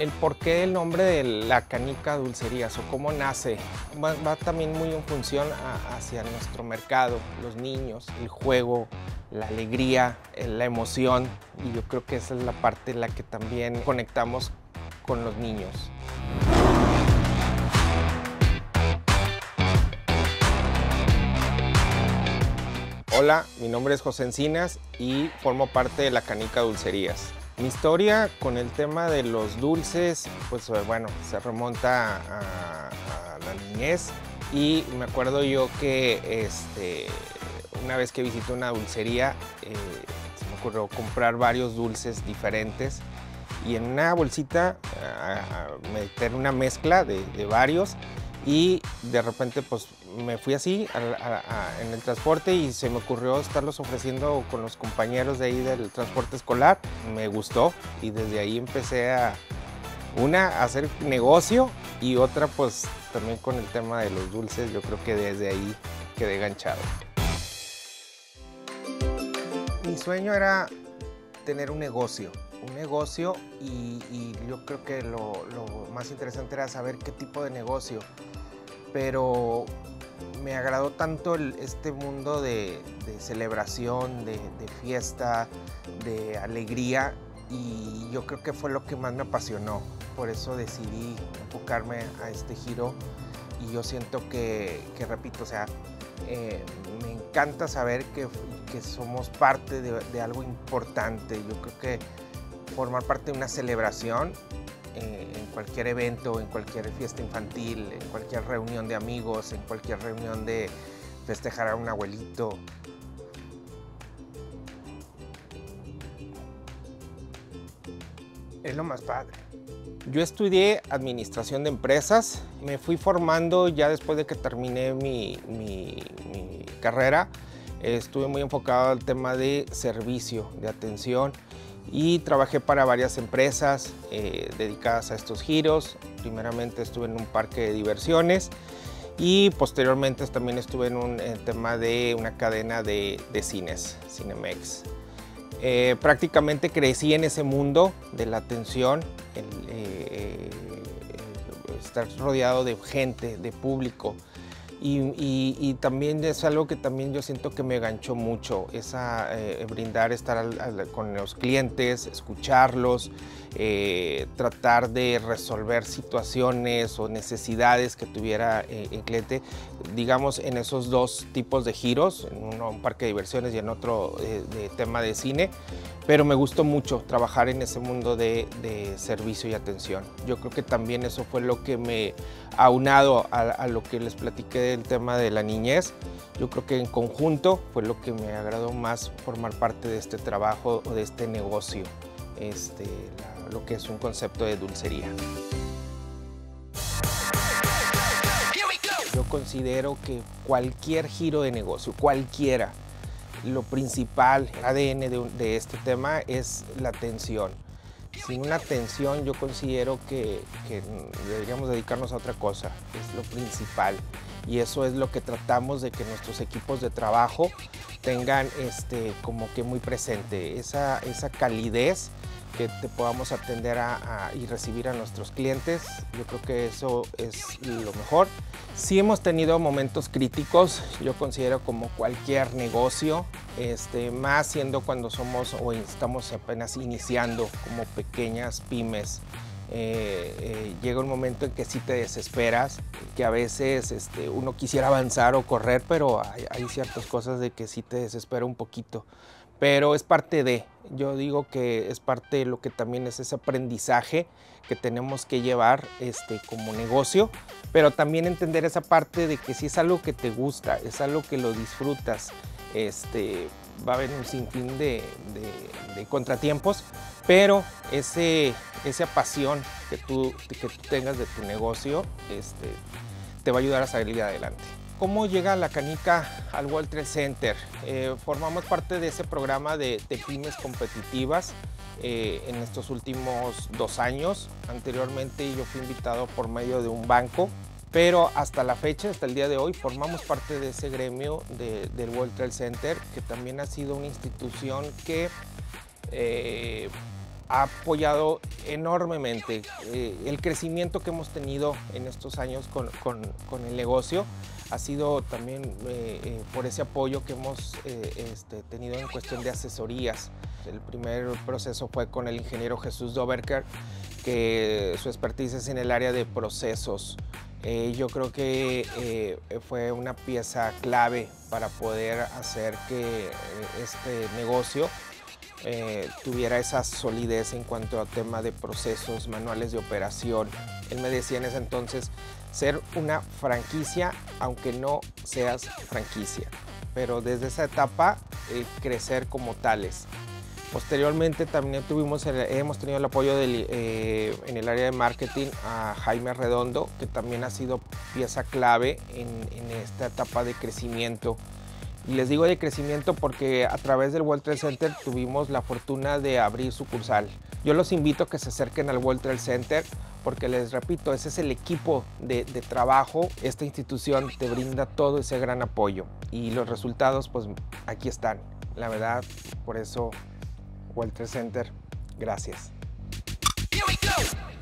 El porqué del nombre de La Canica Dulcerías o cómo nace va también muy en función hacia nuestro mercado, los niños, el juego, la alegría, la emoción, y yo creo que esa es la parte en la que también conectamos con los niños. Hola, mi nombre es José Encinas y formo parte de La Canica Dulcerías. Mi historia con el tema de los dulces, pues bueno, se remonta a la niñez, y me acuerdo yo que una vez que visité una dulcería, se me ocurrió comprar varios dulces diferentes y en una bolsita meter una mezcla de varios, y de repente pues me fui así en el transporte y se me ocurrió estarlos ofreciendo con los compañeros de ahí del transporte escolar. Me gustó y desde ahí empecé a hacer negocio, y otra pues también con el tema de los dulces. Yo creo que desde ahí quedé enganchado. Mi sueño era tener un negocio y yo creo que lo más interesante era saber qué tipo de negocio, pero me agradó tanto este mundo de celebración, de fiesta, de alegría, y yo creo que fue lo que más me apasionó. Por eso decidí enfocarme a este giro, y yo siento que repito, o sea, me encanta saber que somos parte de algo importante. Yo creo que formar parte de una celebración, en cualquier evento, en cualquier fiesta infantil, en cualquier reunión de amigos, en cualquier reunión de festejar a un abuelito. Es lo más padre. Yo estudié administración de empresas, me fui formando ya después de que terminé mi carrera. Estuve muy enfocado al tema de servicio, de atención, y trabajé para varias empresas dedicadas a estos giros. Primeramente estuve en un parque de diversiones y posteriormente también estuve en un tema de una cadena de cines, Cinemex. Prácticamente crecí en ese mundo de la atención, estar rodeado de gente, de público. Y también es algo que también yo siento que me ganchó mucho, brindar, estar con los clientes, escucharlos, tratar de resolver situaciones o necesidades que tuviera el cliente, digamos, en esos dos tipos de giros, en uno un parque de diversiones y en otro de tema de cine. Pero me gustó mucho trabajar en ese mundo de servicio y atención. Yo creo que también eso fue lo que me, aunado a lo que les platiqué del tema de la niñez, yo creo que en conjunto fue lo que me agradó más formar parte de este trabajo o de este negocio, lo que es un concepto de dulcería. Yo considero que cualquier giro de negocio, cualquiera, lo principal, el ADN de este tema es la atención. Sin una atención yo considero que deberíamos dedicarnos a otra cosa, es lo principal. Y eso es lo que tratamos de que nuestros equipos de trabajo tengan como que muy presente, esa calidez, que te podamos atender y recibir a nuestros clientes. Yo creo que eso es lo mejor. Sí hemos tenido momentos críticos, yo considero, como cualquier negocio, más siendo cuando somos o estamos apenas iniciando como pequeñas pymes. Llega un momento en que sí te desesperas, que a veces uno quisiera avanzar o correr, pero hay ciertas cosas de que sí te desespera un poquito. Pero es parte de, yo digo que es parte de lo que también es ese aprendizaje que tenemos que llevar como negocio, pero también entender esa parte de que si es algo que te gusta, es algo que lo disfrutas, va a haber un sinfín de contratiempos, pero esa pasión que tú tengas de tu negocio te va a ayudar a salir adelante. ¿Cómo llega La Canica al World Trade Center? Formamos parte de ese programa de pymes competitivas en estos últimos 2 años. Anteriormente yo fui invitado por medio de un banco, pero hasta la fecha, hasta el día de hoy, formamos parte de ese gremio del World Trade Center, que también ha sido una institución que ha apoyado enormemente el crecimiento que hemos tenido en estos años con el negocio. Ha sido también por ese apoyo que hemos tenido en cuestión de asesorías. El primer proceso fue con el ingeniero Jesús Doberker, que su expertise es en el área de procesos. Yo creo que fue una pieza clave para poder hacer que este negocio tuviera esa solidez en cuanto a tema de procesos, manuales de operación. Él me decía en ese entonces, ser una franquicia, aunque no seas franquicia, pero desde esa etapa crecer como tales. Posteriormente también hemos tenido el apoyo en el área de marketing a Jaime Redondo, que también ha sido pieza clave en esta etapa de crecimiento. Y les digo de crecimiento porque a través del World Trade Center tuvimos la fortuna de abrir sucursal. Yo los invito a que se acerquen al World Trade Center porque les repito, ese es el equipo de trabajo. Esta institución te brinda todo ese gran apoyo y los resultados pues aquí están. La verdad, por eso World Trade Center, gracias. Here we go.